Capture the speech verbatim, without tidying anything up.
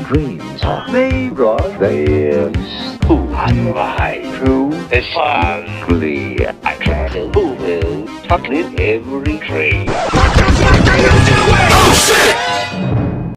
dreams are made of this. Who unwise true is ugly. I try to move it, tucked in every tree. Oh shit!